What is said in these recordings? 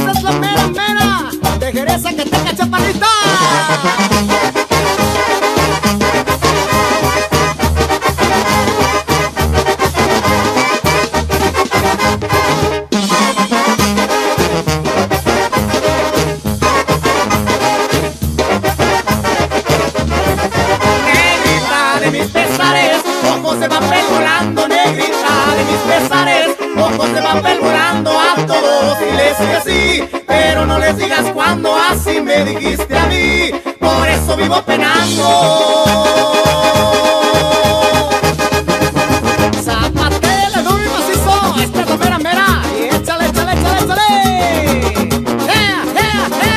esta es la mera mera de Jerez, Zacatecas, Chaparrita. Negrita de mis pesares, ojos de papel volando. Negrita de mis pesares, ojos de papel volando. A todos y les dije sí, pero no les digas cuando así me dijiste a mí. Por eso vivo penando. Zapatela, duro y macizo, esta es la mera mera. Y échale, échale, échale, échale. ¡Ea, ea, ea!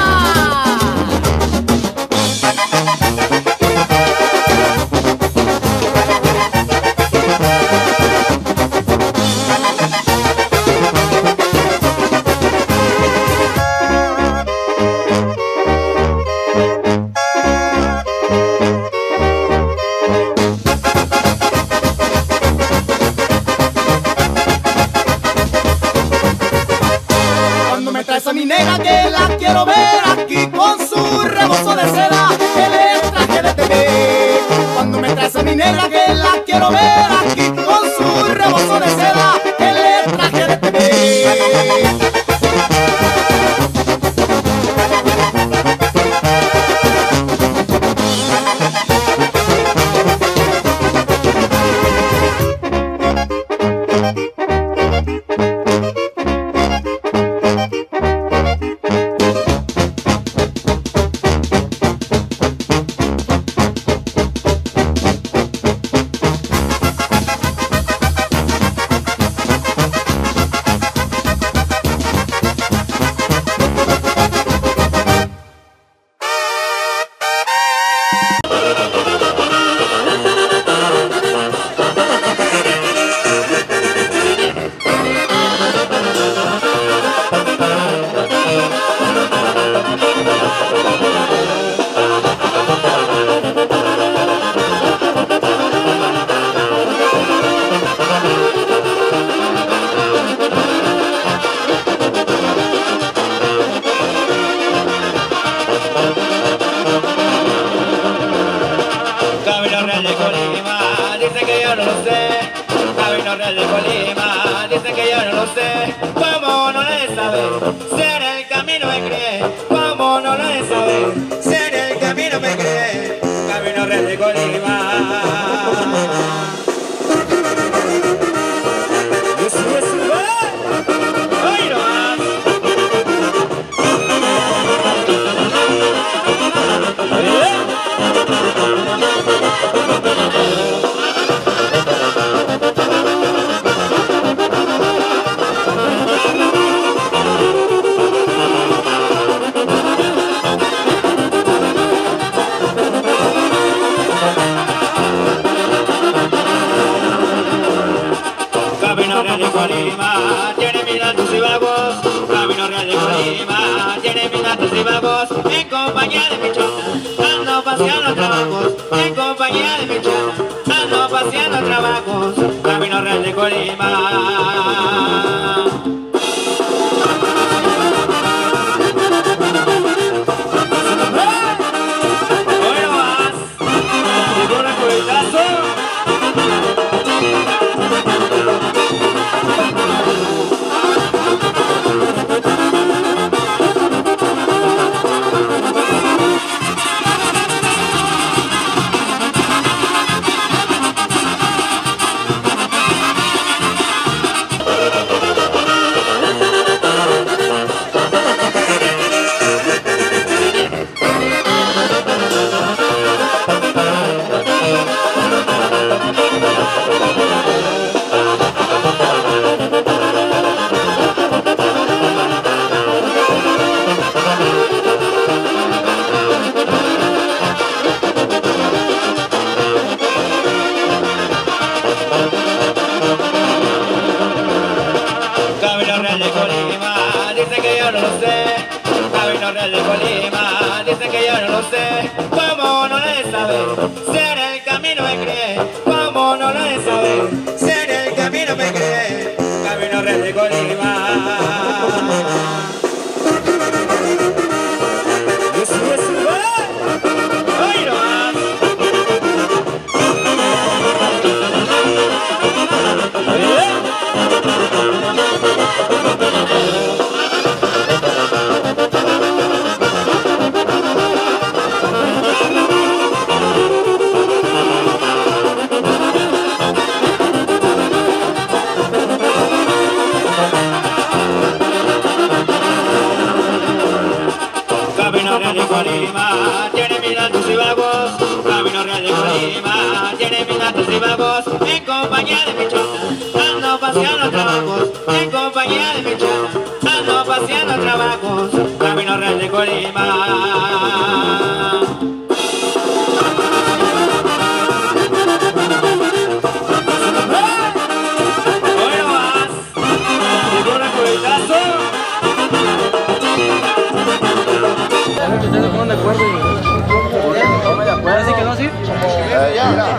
A mi negra que la quiero ver aquí con su rebozo de seda, el traje de TV. Cuando me traes a mi negra que la quiero ver aquí con su rebozo de seda, el traje de TV. Ser el camino me cree, como no lo de saber. Ser el camino me cree, camino real de Colima. Camino Real de Colima tiene mil altos y bajos. Camino Real de Colima tiene mil altos y bajos. En compañía de mi chona ando paseando trabajos. En compañía de mi chona ando paseando trabajos. Camino Real de Colima. Ustedes se ponen de acuerdo y ahora sí quedó así. Ya.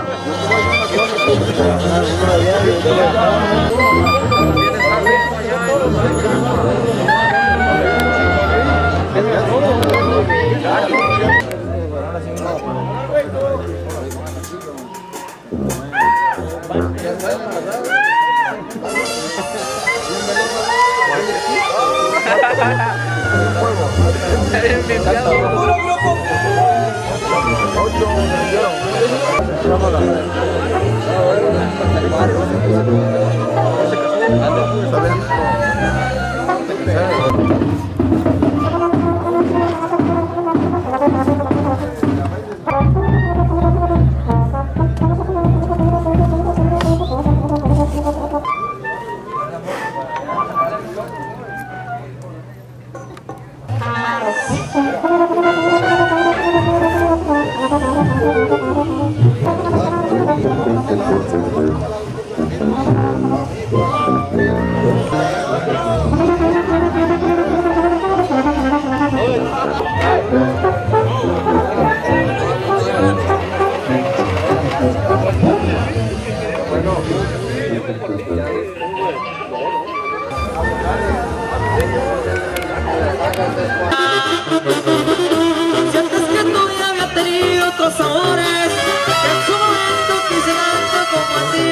Sientes que tú ya había tenido otros sabores, que en su momento quise tanto como a ti.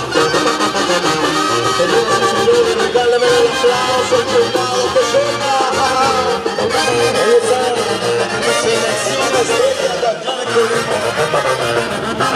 Regálame el aplauso, el soldado que suena. Esa selección estrella de acá de Colima.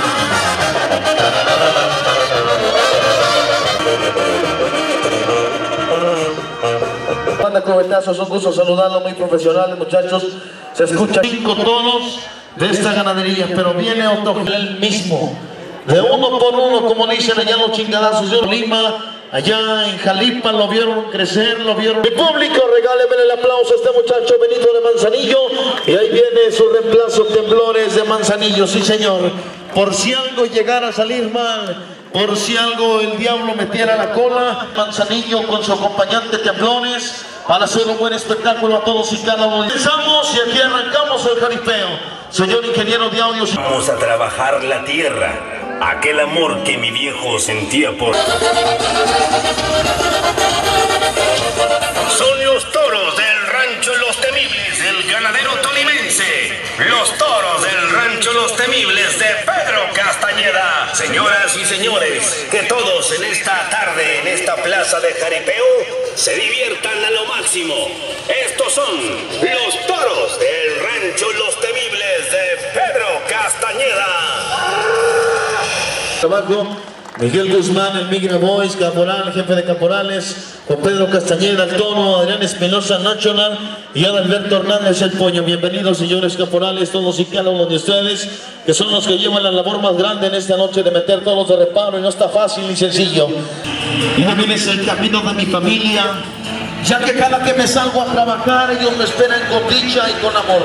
Banda Cubetazos, es un gusto saludarlos, muy profesionales muchachos. Se escucha 5 tonos de esta ganadería, pero viene otro el mismo. De uno por uno, como dicen allá los chingadazos de Lima, allá en Jalipa, lo vieron crecer, lo vieron. Mi público, regáleme el aplauso a este muchacho Benito de Manzanillo. Y ahí viene su reemplazo, Temblores de Manzanillo, sí señor. Por si algo llegara a salir mal, por si algo el diablo metiera la cola, Manzanillo con su acompañante Temblores, para hacer un buen espectáculo a todos y cada uno. Empezamos y aquí arrancamos el jaripeo. Señor ingeniero de audio. Vamos a trabajar la tierra, aquel amor que mi viejo sentía por... Son los toros del rancho Los Temibles del ganadero tolimense. Los toros del rancho Los Temibles de Pedro Castañeda. Señoras y señores, que todos en esta tarde, en esta plaza de jaripeo, se diviertan a lo máximo. Estos son los toros del rancho Los Temibles de Pedro Castañeda. Trabajo, Miguel Guzmán, el Migra Boys, caporal, jefe de caporales, Juan Pedro Castañeda, el Tono, Adrián Espinosa, Nacional y Adalberto Hernández, el Poño. Bienvenidos, señores caporales, todos y cada uno de ustedes, que son los que llevan la labor más grande en esta noche de meter todos de reparo, y no está fácil ni sencillo. Y también es el camino de mi familia, ya que cada que me salgo a trabajar, ellos me esperan con dicha y con amor.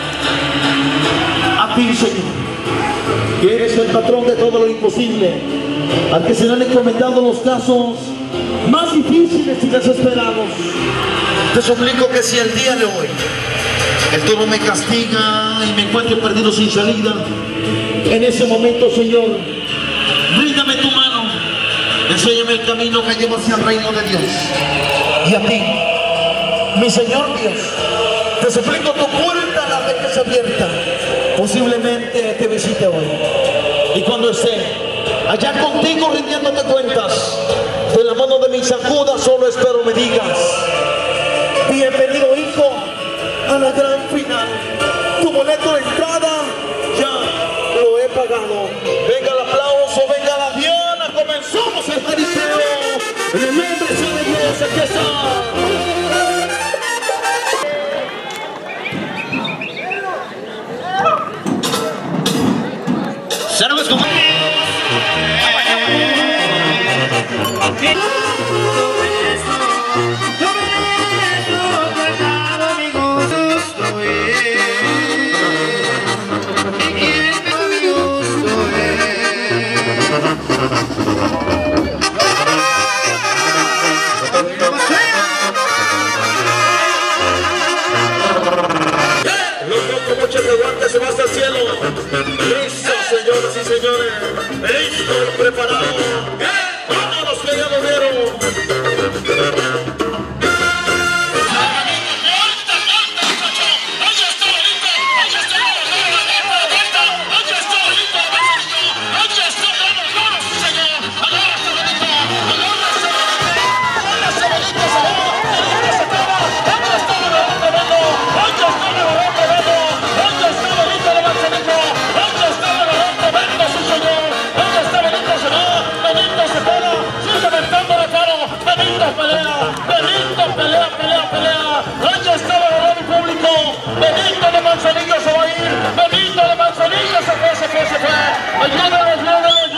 A ti, Señor, que eres el patrón de todo lo imposible, al que se le han encomendado los casos más difíciles y desesperados. Te suplico que si el día de hoy el toro me castiga y me encuentro perdido sin salida, en ese momento, Señor, bríndame tu mano, enséñame el camino que lleva hacia el reino de Dios. Y a ti, mi Señor Dios, te suplico tu puerta la dejes abierta. Posiblemente te visite hoy, y cuando esté allá contigo rindiéndote cuentas, de la mano de mi sacuda solo espero me digas: bienvenido, hijo, a la gran final. Tu boleto de entrada ya lo he pagado. Venga el aplauso, venga la diana, comenzamos el jaripeo. En el nombre de Dios, aquí está. señoras y señores, listo y preparado. ¡Vámonos, peleadero! Benito de Manzanillo se va a ir, Benito de Manzanillo se fue. Ayúdenlo.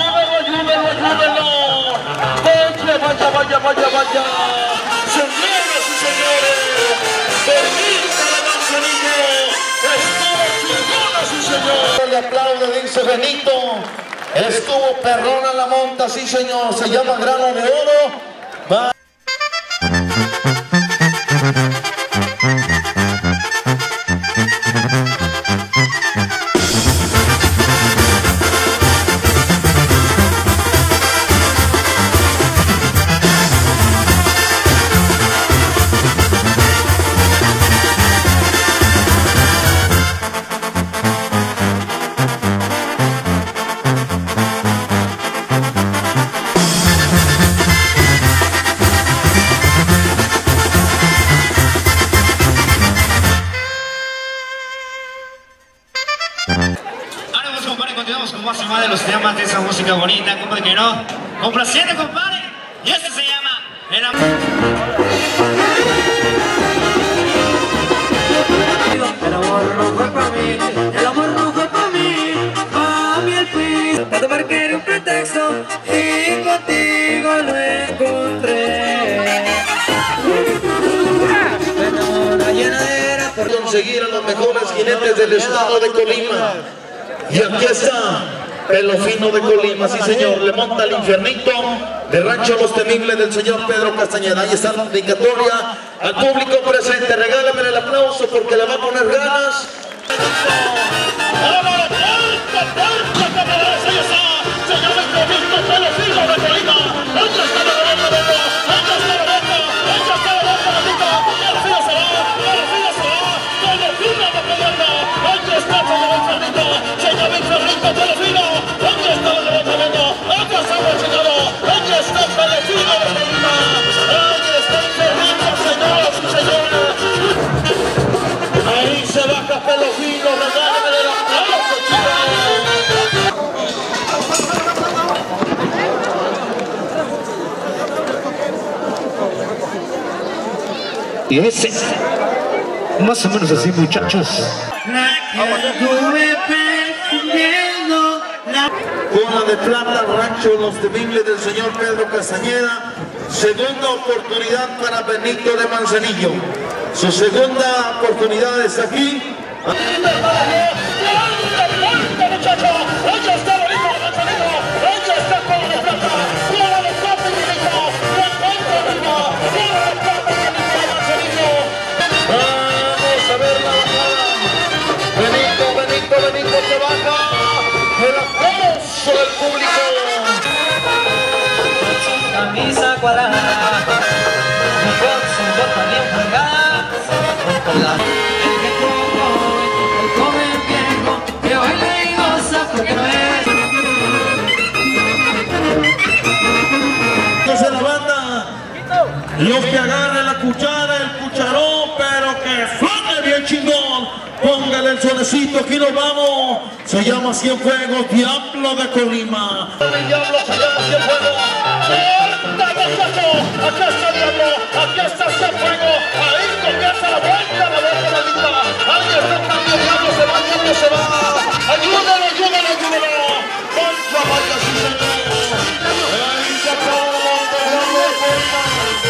Vaya. Señoras y señores, Benito de Manzanillo estuvo chingona, sí señor. Le aplaude, dice Benito. Estuvo perrona la monta, sí señor. Se llama Grano de Oro. Va. De los temas de esa música bonita, compadre, que no, complaciente, compadre, y este se llama El Amor. El amor no fue para mí, el amor no fue para mí el fin. Tanto porque era un pretexto y contigo lo encontré. Una llenadera por conseguir a los mejores jinetes del estado de Colima. Y aquí está Pelo Fino de Colima, sí señor, le monta el infiernito de Rancho Los Temibles del señor Pedro Castañeda. Ahí está la dedicatoria al público presente. Regálame el aplauso porque le va a poner ganas. Ahí se baja Pelo Fino, regálame el aplauso, chicos. Y ese, más o menos así, muchachos. Bola de plata, Rancho Los Temibles del señor Pedro Castañeda. Segunda oportunidad para Benito de Manzanillo. Su segunda oportunidad es aquí. Vamos a ver la bajada. Benito se baja. El aplauso del público. camisa cuadrada, con su bota bien cargada, el joven viejo que hoy le goza porque no es. Entonces la banda, los que agarren la cuchara, el cucharón, pero que suene bien chingón. Póngale el suavecito, aquí nos vamos. Se llama Cienfuegos, Diablo de Colima. El diablo se llama Cienfuegos. Acá está Diablo, aquí está Cienfuegos. Ahí comienza la vuelta maldita. Ahí está también Diablo, se va. Ayúdalo. Vaya, sí señor. Ahí se acabó la Diablo de Colima.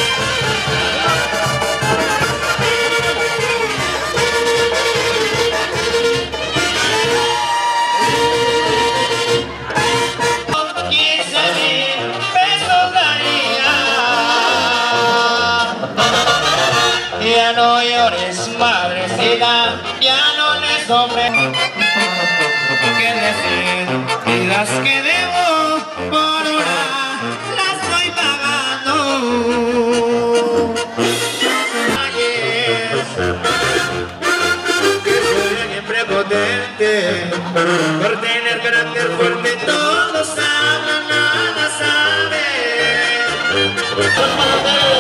Ya no llores, madrecita, ya no le sobre. ¿Qué decir? y las que debo por hora las voy pagando. Que soy alguien prepotente por tener carácter fuerte, todos hablan, nada saben.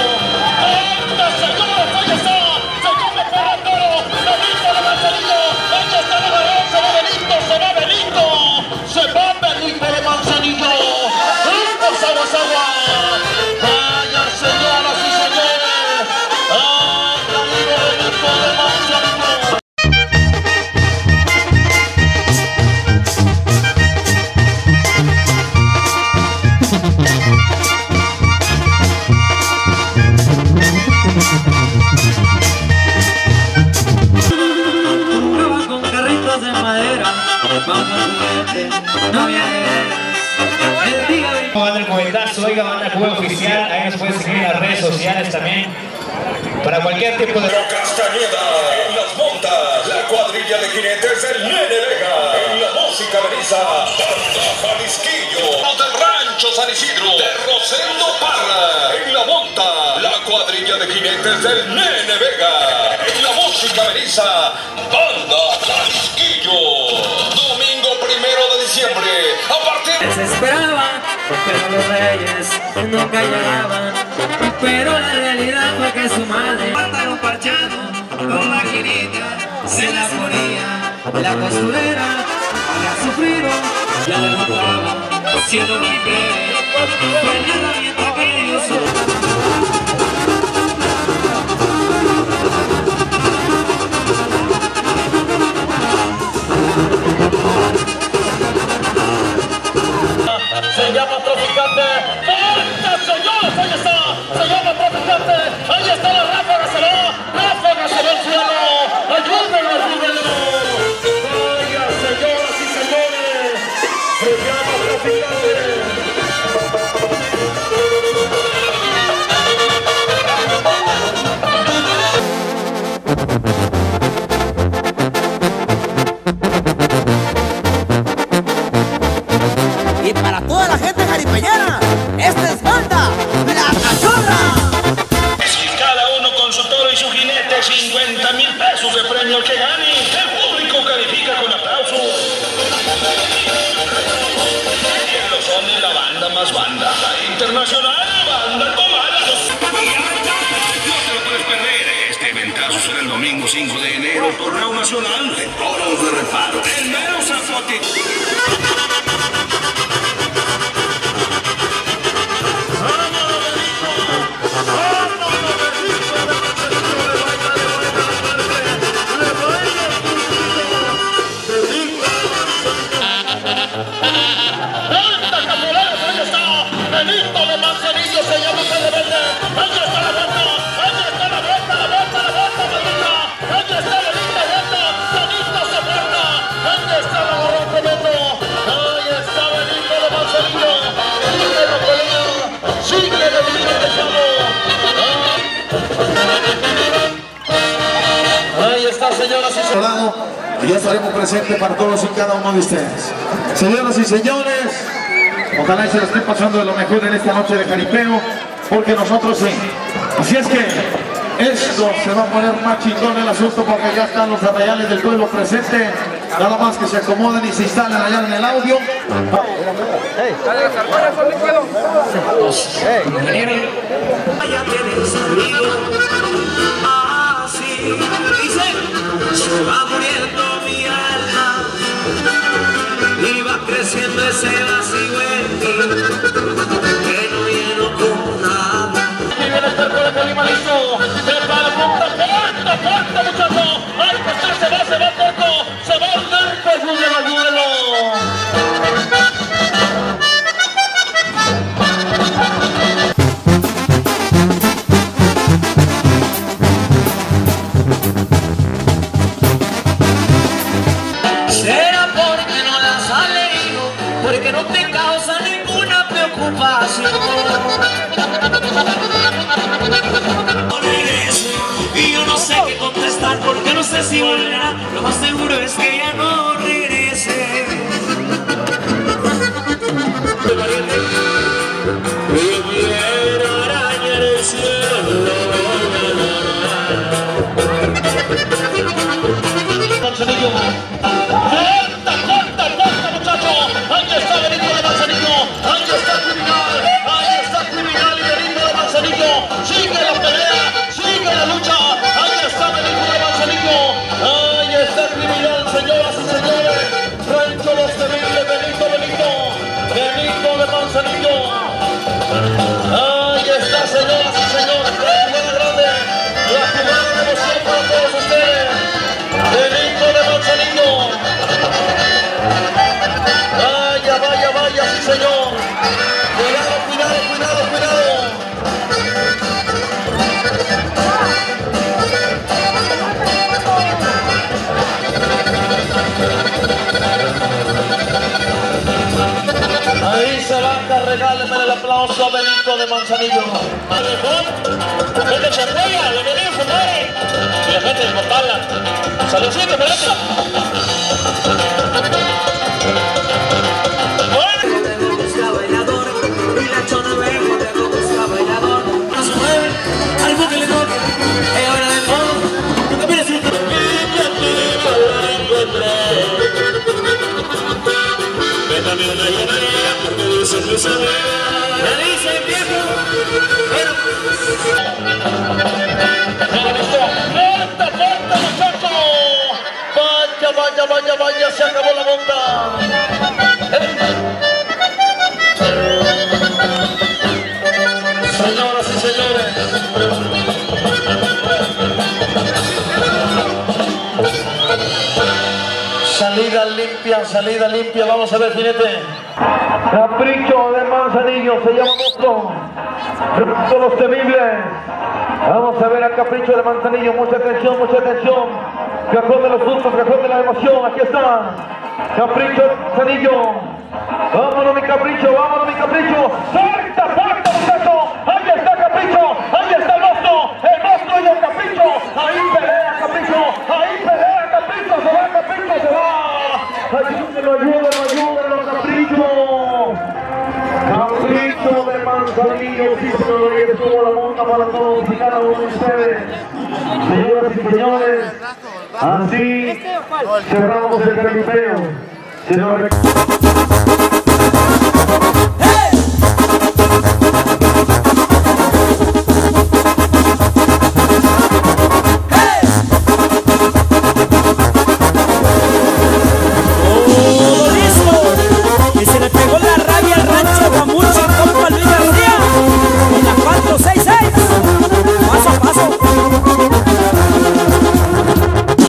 Banda Juventazo, oiga, banda Juego Oficial, ahí nos pueden seguir en las redes sociales también, para cualquier tipo de... Castañeda, en las montas, la cuadrilla de jinetes del Nene Vega, en la música Beliza, Banda Jalisquillo, los del Rancho San Isidro, de Rosendo Parra, en la monta, la cuadrilla de jinetes del Nene Vega, en la música Beliza, Banda Jalisquillo, domingo 1 de diciembre, a partir... Desesperaba, pero los reyes nunca llegaban. Pero la realidad fue que su madre pantalón parchado con maquinita se la ponía. La costurera había sufrido, ya le notaba, siendo muy breve, fue la herramienta que dio su... Se llama Traficante. ¡Fuerte, señores! ¡Ahí está! Se llama Traficante. Ahí está la ráfaga, se va. Ráfaga se va al suelo. ¡Ayúdenlo, ayúdenlo! ¡Vaya, señoras y señores! Se llama Traficante. Y para toda la gente jaripeñana, esta es Banda La Cachorra. Cada uno con su toro y su jinete, 50,000 pesos de premio que gane. El público califica con aplausos. Ellos son la banda más banda, la internacional Banda Comala. No te lo puedes perder. Este eventazo será el domingo 5 de enero, torneo nacional de toros de reparo. El mero Zapote. Y ya estaremos presentes para todos y cada uno de ustedes. Señoras y señores, ojalá se lo esté pasando de lo mejor en esta noche de jaripeo, porque nosotros sí. Así es que esto se va a poner más chingón el asunto, porque ya están los arrayales del pueblo presentes. Nada más que se acomoden y se instalen allá en el audio. Ya tienes amigo, así dice, se va muriendo mi alma y va creciendo ese vacío en mí que no lleno con nada. Y viene el terco de Colima listo, se va la punta, fuerte muchacho, ay pues se va el terco, ayúdelo. Será porque no las has leído, porque no te causa ninguna preocupación. Y yo no sé qué contestar, porque no sé si volverá. Lo más seguro es que ya no regrese. Capricho de Manzanillo. Gente de Chapuella, bienvenidos, compadre. Y la gente de Copala. Saludcito, por eso. Y la chona viejo te busca bailador. No se mueve, al buque le toca. Ella baila de todo. Tú también es Ven también una llanera, porque dices mi saber. me dice el viejo, pero ¡Corta, muchacho! Vaya, se acabó la monta. Señoras y señores, salida limpia, vamos a ver, jinete. Capricho de Manzanillo, se llama Monstruo. Rancho Los Temibles. Vamos a ver a Capricho de Manzanillo, mucha atención. Cajón de los sustos, cajón de la emoción, aquí está. Capricho de Manzanillo. Vámonos mi Capricho. ¡Salta, muchacho! Ahí está Capricho, ahí está el monstruo y el Capricho. Ahí pelea Capricho, se va Capricho. Ayúdenlo, Capricho. Capricho de Manzanillo, sí, se lo llevo la monta para todos y cada uno de ustedes. Señoras y señores, así cerramos el caripeo.